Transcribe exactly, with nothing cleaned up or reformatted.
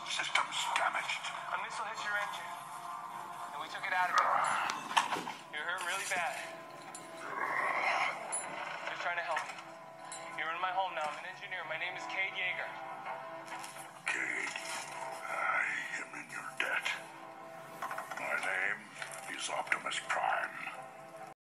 Systems damaged. A missile hit your engine, and we took it out of it. You're hurt really bad. Just trying to help you. You're in my home now. I'm an engineer. My name is Cade Yeager. Cade, I am in your debt. My name is Optimus Prime.